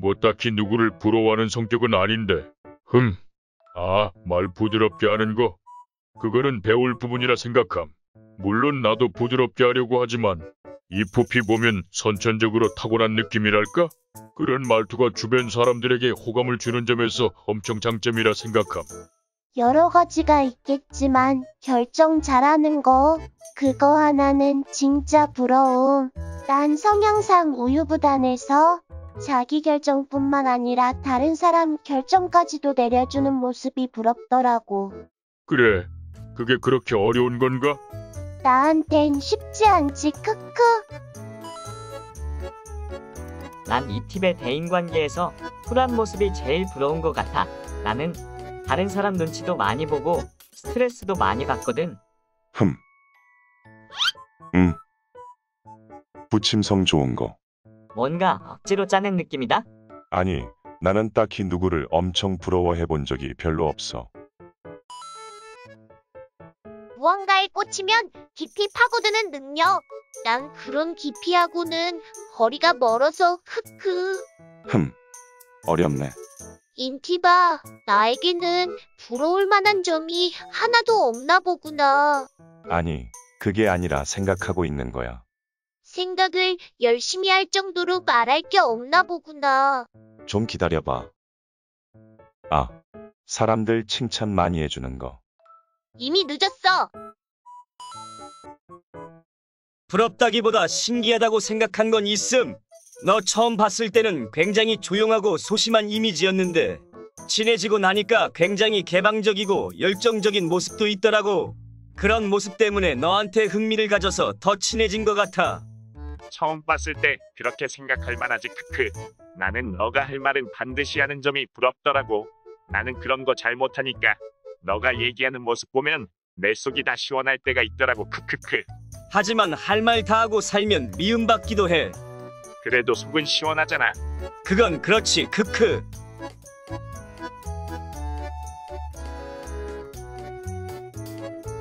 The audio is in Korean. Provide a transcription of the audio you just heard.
뭐 딱히 누구를 부러워하는 성격은 아닌데. 말 부드럽게 하는 거. 그거는 배울 부분이라 생각함. 물론 나도 부드럽게 하려고 하지만 이 부피 보면 선천적으로 타고난 느낌이랄까? 그런 말투가 주변 사람들에게 호감을 주는 점에서 엄청 장점이라 생각함. 여러 가지가 있겠지만 결정 잘하는 거, 그거 하나는 진짜 부러움. 난 성향상 우유부단해서 자기 결정뿐만 아니라 다른 사람 결정까지도 내려주는 모습이 부럽더라고. 그래, 그게 그렇게 어려운 건가? 나한텐 쉽지 않지, 크크. 난 이 팁의 대인관계에서 쿨한 모습이 제일 부러운 것 같아. 나는 다른 사람 눈치도 많이 보고 스트레스도 많이 받거든. 부침성 좋은 거. 뭔가 억지로 짜낸 느낌이다? 아니, 나는 딱히 누구를 엄청 부러워해 본 적이 별로 없어. 무언가에 꽂히면 깊이 파고드는 능력. 난 그런 깊이하고는 거리가 멀어서 크크. 어렵네. 인티바, 나에게는 부러울 만한 점이 하나도 없나 보구나. 아니, 그게 아니라 생각하고 있는 거야. 생각을 열심히 할 정도로 말할 게 없나 보구나. 좀 기다려봐. 사람들 칭찬 많이 해주는 거. 이미 늦었어. 부럽다기보다 신기하다고 생각한 건 있음. 너 처음 봤을 때는 굉장히 조용하고 소심한 이미지였는데 친해지고 나니까 굉장히 개방적이고 열정적인 모습도 있더라고. 그런 모습 때문에 너한테 흥미를 가져서 더 친해진 것 같아. 처음 봤을 때 그렇게 생각할 만하지. 크크. 나는 너가 할 말은 반드시 하는 점이 부럽더라고. 나는 그런 거 잘 못하니까 너가 얘기하는 모습 보면 내 속이 다 시원할 때가 있더라고. 크크크. 하지만 할 말 다 하고 살면 미움받기도 해. 그래도 속은 시원하잖아. 그건 그렇지. 크크.